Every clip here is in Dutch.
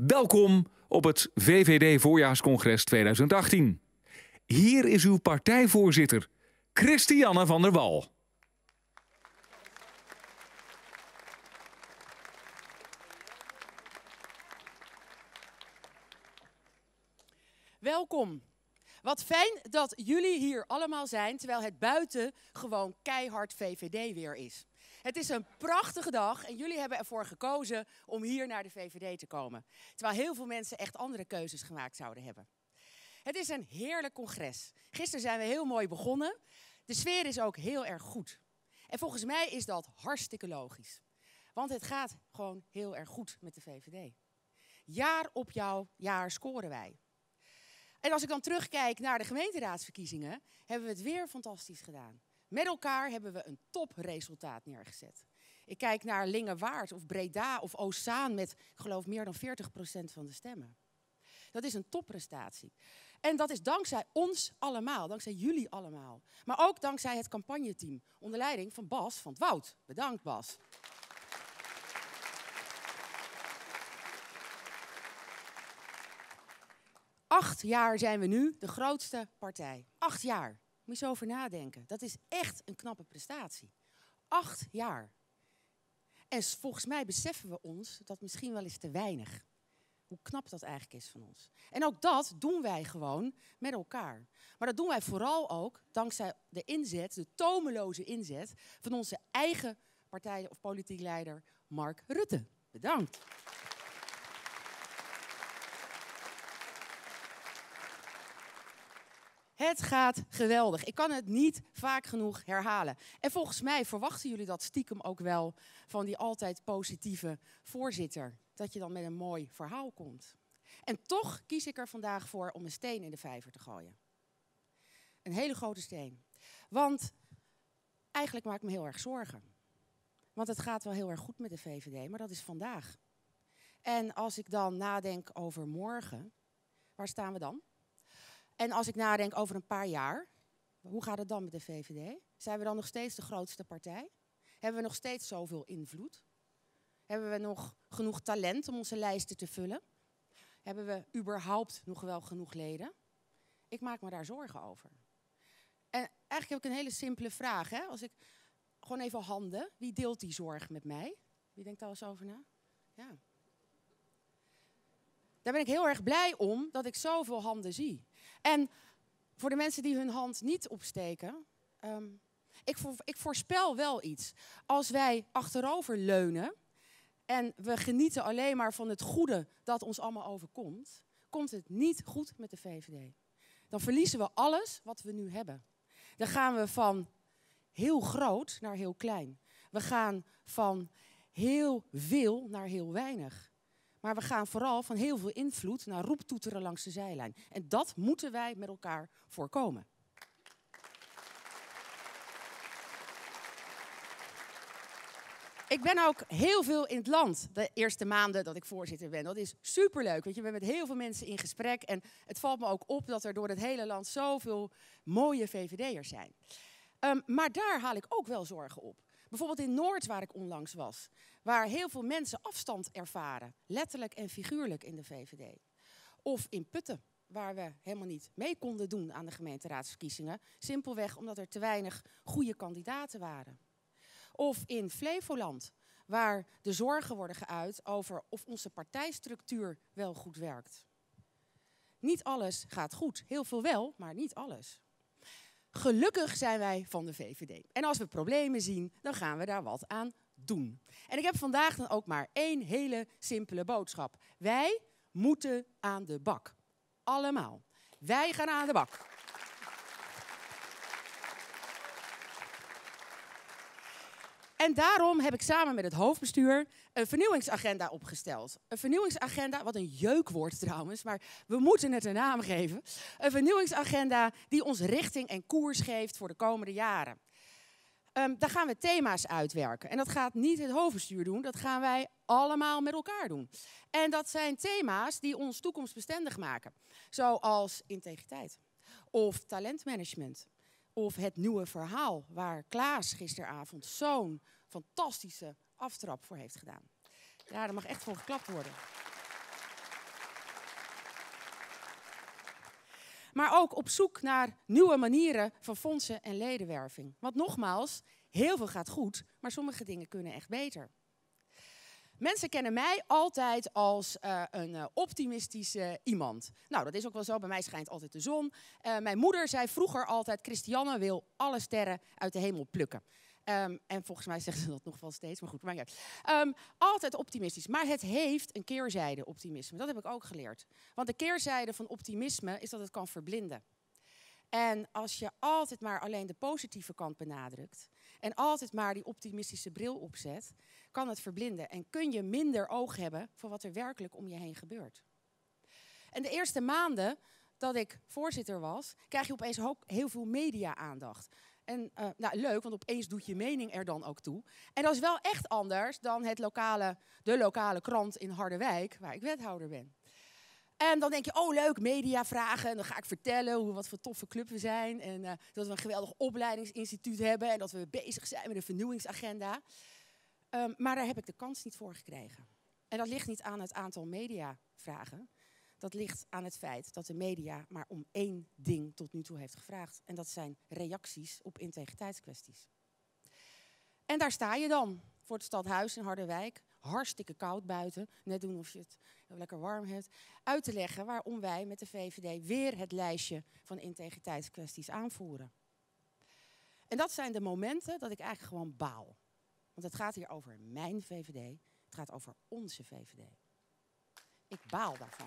Welkom op het VVD Voorjaarscongres 2018. Hier is uw partijvoorzitter, Christiane van der Wal. Welkom. Wat fijn dat jullie hier allemaal zijn, terwijl het buiten gewoon keihard VVD weer is. Het is een prachtige dag en jullie hebben ervoor gekozen om hier naar de VVD te komen. Terwijl heel veel mensen echt andere keuzes gemaakt zouden hebben. Het is een heerlijk congres. Gisteren zijn we heel mooi begonnen. De sfeer is ook heel erg goed. En volgens mij is dat hartstikke logisch. Want het gaat gewoon heel erg goed met de VVD. Jaar op jaar scoren wij. En als ik dan terugkijk naar de gemeenteraadsverkiezingen, hebben we het weer fantastisch gedaan. Met elkaar hebben we een topresultaat neergezet. Ik kijk naar Lingewaard of Breda of Oostzaan met, ik geloof, meer dan 40% van de stemmen. Dat is een topprestatie. En dat is dankzij ons allemaal, dankzij jullie allemaal. Maar ook dankzij het campagneteam onder leiding van Bas van 't Woud. Bedankt, Bas. Acht jaar zijn we nu de grootste partij. 8 jaar. Moet je zo over nadenken. Dat is echt een knappe prestatie. 8 jaar. En volgens mij beseffen we ons dat misschien wel eens te weinig. Hoe knap dat eigenlijk is van ons. En ook dat doen wij gewoon met elkaar. Maar dat doen wij vooral ook dankzij de inzet, de tomeloze inzet van onze eigen partij of politiek leider Mark Rutte. Bedankt. Het gaat geweldig. Ik kan het niet vaak genoeg herhalen. En volgens mij verwachten jullie dat stiekem ook wel van die altijd positieve voorzitter. Dat je dan met een mooi verhaal komt. En toch kies ik er vandaag voor om een steen in de vijver te gooien. Een hele grote steen. Want eigenlijk maak ik me heel erg zorgen. Want het gaat wel heel erg goed met de VVD, maar dat is vandaag. En als ik dan nadenk over morgen, waar staan we dan? En als ik nadenk over een paar jaar, hoe gaat het dan met de VVD? Zijn we dan nog steeds de grootste partij? Hebben we nog steeds zoveel invloed? Hebben we nog genoeg talent om onze lijsten te vullen? Hebben we überhaupt nog wel genoeg leden? Ik maak me daar zorgen over. En eigenlijk heb ik een hele simpele vraag. Hè? Als ik gewoon even handen, wie deelt die zorg met mij? Wie denkt daar eens over na? Ja. Daar ben ik heel erg blij om dat ik zoveel handen zie. En voor de mensen die hun hand niet opsteken, ik voorspel wel iets. Als wij achterover leunen en we genieten alleen maar van het goede dat ons allemaal overkomt, komt het niet goed met de VVD. Dan verliezen we alles wat we nu hebben. Dan gaan we van heel groot naar heel klein. We gaan van heel veel naar heel weinig. Maar we gaan vooral van heel veel invloed naar roeptoeteren langs de zijlijn. En dat moeten wij met elkaar voorkomen. Ik ben ook heel veel in het land de eerste maanden dat ik voorzitter ben. Dat is superleuk, want je bent met heel veel mensen in gesprek. En het valt me ook op dat er door het hele land zoveel mooie VVD'ers zijn. Maar daar haal ik ook wel zorgen op. Bijvoorbeeld in Noord, waar ik onlangs was. Waar heel veel mensen afstand ervaren. Letterlijk en figuurlijk in de VVD. Of in Putten, waar we helemaal niet mee konden doen aan de gemeenteraadsverkiezingen. Simpelweg omdat er te weinig goede kandidaten waren. Of in Flevoland, waar de zorgen worden geuit over of onze partijstructuur wel goed werkt. Niet alles gaat goed. Heel veel wel, maar niet alles. Gelukkig zijn wij van de VVD. En als we problemen zien, dan gaan we daar wat aan doen. En ik heb vandaag dan ook maar één hele simpele boodschap. Wij moeten aan de bak. Allemaal. Wij gaan aan de bak. En daarom heb ik samen met het hoofdbestuur een vernieuwingsagenda opgesteld. Een vernieuwingsagenda, wat een jeukwoord trouwens, maar we moeten het een naam geven. Een vernieuwingsagenda die ons richting en koers geeft voor de komende jaren. Daar gaan we thema's uitwerken. En dat gaat niet het hoofdbestuur doen, dat gaan wij allemaal met elkaar doen. En dat zijn thema's die ons toekomstbestendig maken. Zoals integriteit of talentmanagement. Of het nieuwe verhaal waar Klaas gisteravond zo'n fantastische aftrap voor heeft gedaan. Ja, daar mag echt voor geklapt worden. Maar ook op zoek naar nieuwe manieren van fondsen en ledenwerving. Want nogmaals, heel veel gaat goed, maar sommige dingen kunnen echt beter. Mensen kennen mij altijd als een optimistische iemand. Nou, dat is ook wel zo. Bij mij schijnt altijd de zon. Mijn moeder zei vroeger altijd, Christiane wil alle sterren uit de hemel plukken. En volgens mij zeggen ze dat nog wel steeds, maar goed, maakt niet uit. Altijd optimistisch. Maar het heeft een keerzijde, optimisme. Dat heb ik ook geleerd. Want de keerzijde van optimisme is dat het kan verblinden. En als je altijd maar alleen de positieve kant benadrukt en altijd maar die optimistische bril opzet, kan het verblinden en kun je minder oog hebben voor wat er werkelijk om je heen gebeurt. En de eerste maanden dat ik voorzitter was, krijg je opeens ook heel veel media-aandacht. En nou, leuk, want opeens doet je mening er dan ook toe. En dat is wel echt anders dan de lokale krant in Harderwijk, waar ik wethouder ben. En dan denk je, oh leuk, mediavragen. En dan ga ik vertellen wat voor toffe club we zijn. En dat we een geweldig opleidingsinstituut hebben. En dat we bezig zijn met een vernieuwingsagenda. Maar daar heb ik de kans niet voor gekregen. En dat ligt niet aan het aantal mediavragen. Dat ligt aan het feit dat de media maar om één ding tot nu toe heeft gevraagd. En dat zijn reacties op integriteitskwesties. En daar sta je dan, voor het stadhuis in Harderwijk. Hartstikke koud buiten, net doen of je het lekker warm hebt. Uit te leggen waarom wij met de VVD weer het lijstje van integriteitskwesties aanvoeren. En dat zijn de momenten dat ik eigenlijk gewoon baal. Want het gaat hier over mijn VVD, het gaat over onze VVD. Ik baal daarvan.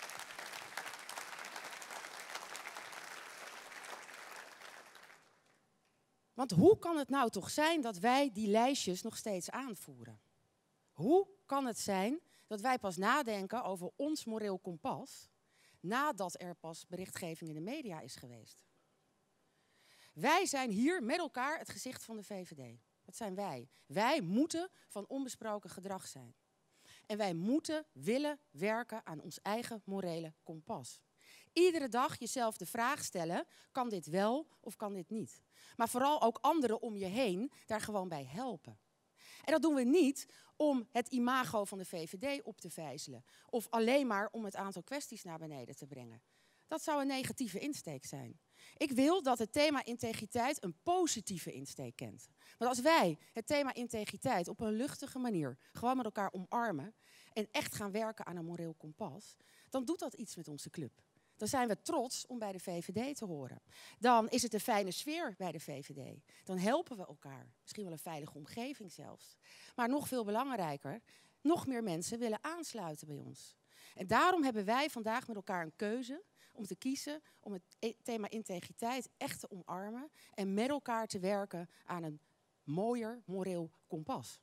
Want hoe kan het nou toch zijn dat wij die lijstjes nog steeds aanvoeren? Hoe kan het zijn dat wij pas nadenken over ons moreel kompas nadat er pas berichtgeving in de media is geweest? Wij zijn hier met elkaar het gezicht van de VVD. Dat zijn wij. Wij moeten van onbesproken gedrag zijn. En wij moeten willen werken aan ons eigen morele kompas. Iedere dag jezelf de vraag stellen, kan dit wel of kan dit niet? Maar vooral ook anderen om je heen daar gewoon bij helpen. En dat doen we niet om het imago van de VVD op te vijzelen. Of alleen maar om het aantal kwesties naar beneden te brengen. Dat zou een negatieve insteek zijn. Ik wil dat het thema integriteit een positieve insteek kent. Want als wij het thema integriteit op een luchtige manier gewoon met elkaar omarmen en echt gaan werken aan een moreel kompas, dan doet dat iets met onze club. Dan zijn we trots om bij de VVD te horen. Dan is het een fijne sfeer bij de VVD. Dan helpen we elkaar. Misschien wel een veilige omgeving zelfs. Maar nog veel belangrijker, nog meer mensen willen aansluiten bij ons. En daarom hebben wij vandaag met elkaar een keuze om te kiezen om het thema integriteit echt te omarmen en met elkaar te werken aan een mooier moreel kompas.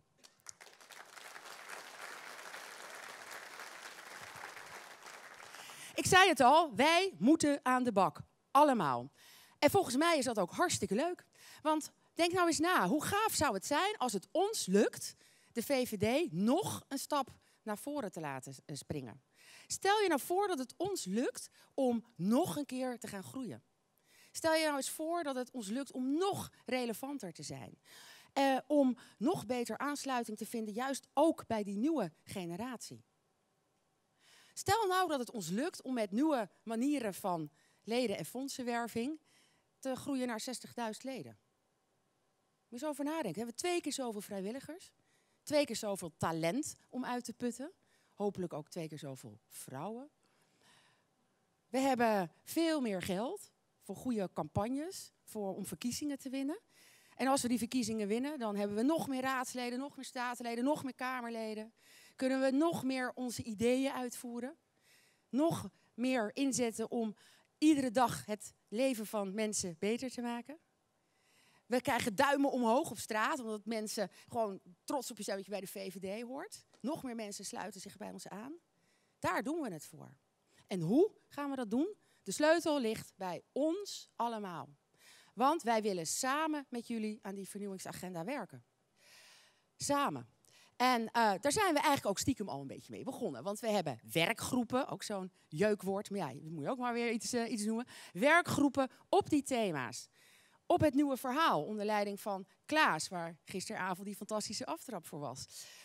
Ik zei het al, wij moeten aan de bak. Allemaal. En volgens mij is dat ook hartstikke leuk. Want denk nou eens na, hoe gaaf zou het zijn als het ons lukt de VVD nog een stap naar voren te laten springen. Stel je nou voor dat het ons lukt om nog een keer te gaan groeien. Stel je nou eens voor dat het ons lukt om nog relevanter te zijn. Om nog beter aansluiting te vinden, juist ook bij die nieuwe generatie. Stel nou dat het ons lukt om met nieuwe manieren van leden- en fondsenwerving te groeien naar 60.000 leden. Moet je eens over nadenken. We hebben 2 keer zoveel vrijwilligers, 2 keer zoveel talent om uit te putten. Hopelijk ook 2 keer zoveel vrouwen. We hebben veel meer geld voor goede campagnes, om verkiezingen te winnen. En als we die verkiezingen winnen, dan hebben we nog meer raadsleden, nog meer statenleden, nog meer kamerleden. Kunnen we nog meer onze ideeën uitvoeren. Nog meer inzetten om iedere dag het leven van mensen beter te maken. We krijgen duimen omhoog op straat, omdat mensen gewoon trots op je zijn dat je bij de VVD hoort. Nog meer mensen sluiten zich bij ons aan. Daar doen we het voor. En hoe gaan we dat doen? De sleutel ligt bij ons allemaal. Want wij willen samen met jullie aan die vernieuwingsagenda werken. Samen. En daar zijn we eigenlijk ook stiekem al een beetje mee begonnen. Want we hebben werkgroepen, ook zo'n jeukwoord. Maar ja, dat moet je ook maar weer iets noemen. Werkgroepen op die thema's. Op het nieuwe verhaal onder leiding van Klaas, waar gisteravond die fantastische aftrap voor was.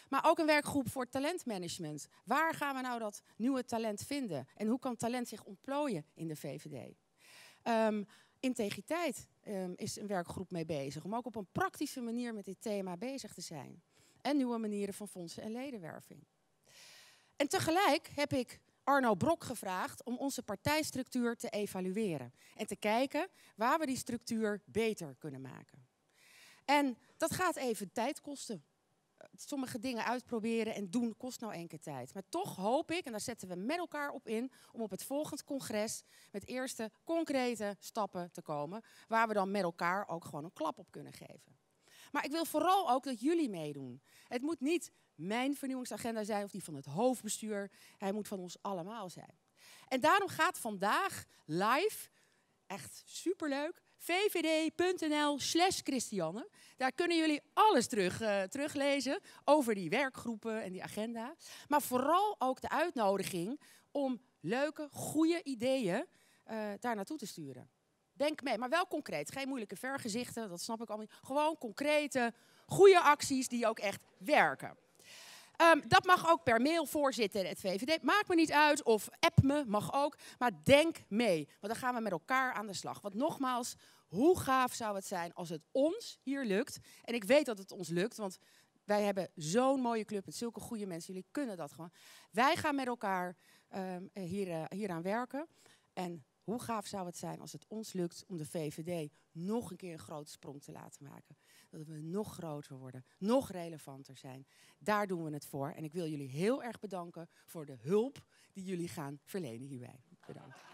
Maar ook een werkgroep voor talentmanagement. Waar gaan we nou dat nieuwe talent vinden? En hoe kan talent zich ontplooien in de VVD? Integriteit is een werkgroep mee bezig. Om ook op een praktische manier met dit thema bezig te zijn. En nieuwe manieren van fondsen en ledenwerving. En tegelijk heb ik Arno Brok gevraagd om onze partijstructuur te evalueren. En te kijken waar we die structuur beter kunnen maken. En dat gaat even tijd kosten. Sommige dingen uitproberen en doen kost nou één keer tijd. Maar toch hoop ik, en daar zetten we met elkaar op in, om op het volgend congres met eerste concrete stappen te komen. Waar we dan met elkaar ook gewoon een klap op kunnen geven. Maar ik wil vooral ook dat jullie meedoen. Het moet niet mijn vernieuwingsagenda zijn of die van het hoofdbestuur. Hij moet van ons allemaal zijn. En daarom gaat vandaag live, echt superleuk, vvd.nl/Christiane. Daar kunnen jullie alles teruglezen over die werkgroepen en die agenda. Maar vooral ook de uitnodiging om leuke, goede ideeën daar naartoe te sturen. Denk mee, maar wel concreet. Geen moeilijke vergezichten, dat snap ik allemaal niet. Gewoon concrete, goede acties die ook echt werken. Dat mag ook per mail, voorzitter, het VVD. Maakt me niet uit, of app me, mag ook. Maar denk mee, want dan gaan we met elkaar aan de slag. Want nogmaals, hoe gaaf zou het zijn als het ons hier lukt. En ik weet dat het ons lukt, want wij hebben zo'n mooie club met zulke goede mensen. Jullie kunnen dat gewoon. Wij gaan met elkaar hieraan werken. En hoe gaaf zou het zijn als het ons lukt om de VVD nog een keer een grote sprong te laten maken. Dat we nog groter worden, nog relevanter zijn. Daar doen we het voor. En ik wil jullie heel erg bedanken voor de hulp die jullie gaan verlenen hierbij. Bedankt.